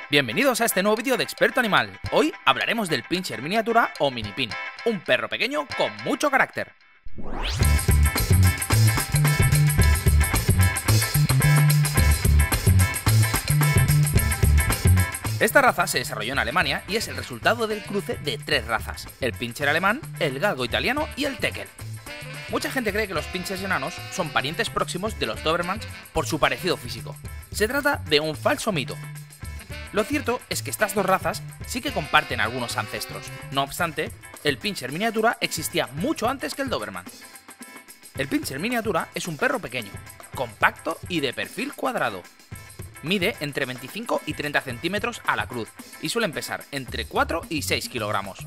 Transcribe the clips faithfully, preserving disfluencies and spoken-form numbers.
Bienvenidos a este nuevo vídeo de Experto Animal. Hoy hablaremos del Pinscher miniatura o mini pin, un perro pequeño con mucho carácter. Esta raza se desarrolló en Alemania y es el resultado del cruce de tres razas: el Pinscher alemán, el galgo italiano y el Tekel. Mucha gente cree que los Pinschers enanos son parientes próximos de los Dobermans por su parecido físico. Se trata de un falso mito. Lo cierto es que estas dos razas sí que comparten algunos ancestros. No obstante, el Pinscher miniatura existía mucho antes que el Doberman. El Pinscher miniatura es un perro pequeño, compacto y de perfil cuadrado. Mide entre veinticinco y treinta centímetros a la cruz y suelen pesar entre cuatro y seis kilogramos.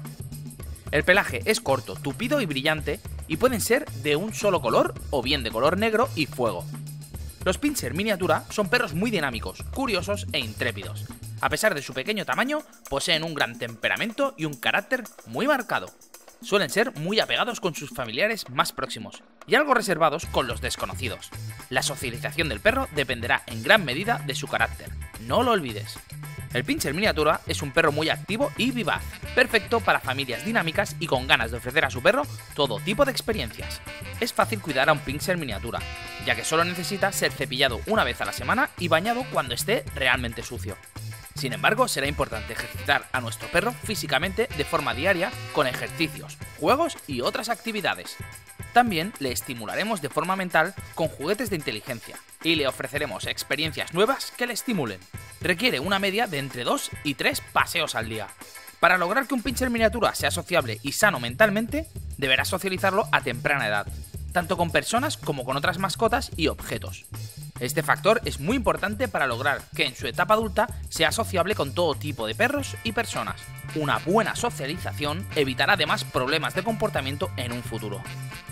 El pelaje es corto, tupido y brillante y pueden ser de un solo color o bien de color negro y fuego. Los Pinscher miniatura son perros muy dinámicos, curiosos e intrépidos. A pesar de su pequeño tamaño, poseen un gran temperamento y un carácter muy marcado. Suelen ser muy apegados con sus familiares más próximos y algo reservados con los desconocidos. La socialización del perro dependerá en gran medida de su carácter, no lo olvides. El Pinscher miniatura es un perro muy activo y vivaz, perfecto para familias dinámicas y con ganas de ofrecer a su perro todo tipo de experiencias. Es fácil cuidar a un Pinscher miniatura, ya que solo necesita ser cepillado una vez a la semana y bañado cuando esté realmente sucio. Sin embargo, será importante ejercitar a nuestro perro físicamente de forma diaria con ejercicios, juegos y otras actividades. También le estimularemos de forma mental con juguetes de inteligencia y le ofreceremos experiencias nuevas que le estimulen. Requiere una media de entre dos y tres paseos al día. Para lograr que un Pinscher miniatura sea sociable y sano mentalmente, deberás socializarlo a temprana edad, tanto con personas como con otras mascotas y objetos. Este factor es muy importante para lograr que en su etapa adulta sea sociable con todo tipo de perros y personas. Una buena socialización evitará además problemas de comportamiento en un futuro.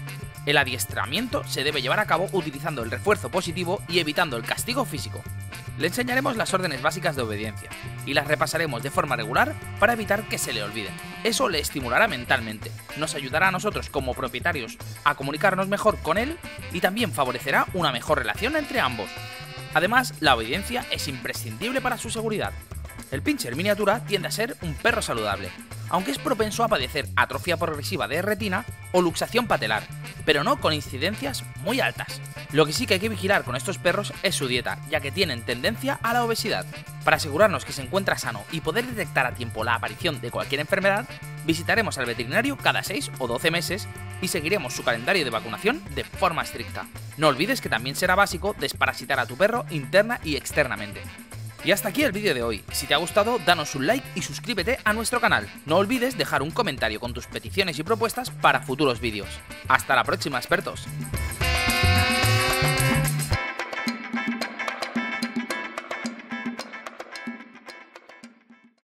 El adiestramiento se debe llevar a cabo utilizando el refuerzo positivo y evitando el castigo físico. Le enseñaremos las órdenes básicas de obediencia y las repasaremos de forma regular para evitar que se le olviden. Eso le estimulará mentalmente, nos ayudará a nosotros como propietarios a comunicarnos mejor con él y también favorecerá una mejor relación entre ambos. Además, la obediencia es imprescindible para su seguridad. El Pinscher miniatura tiende a ser un perro saludable, aunque es propenso a padecer atrofia progresiva de retina o luxación patelar, pero no con incidencias muy altas. Lo que sí que hay que vigilar con estos perros es su dieta, ya que tienen tendencia a la obesidad. Para asegurarnos que se encuentra sano y poder detectar a tiempo la aparición de cualquier enfermedad, visitaremos al veterinario cada seis o doce meses y seguiremos su calendario de vacunación de forma estricta. No olvides que también será básico desparasitar a tu perro interna y externamente. Y hasta aquí el vídeo de hoy. Si te ha gustado, danos un like y suscríbete a nuestro canal. No olvides dejar un comentario con tus peticiones y propuestas para futuros vídeos. Hasta la próxima, expertos.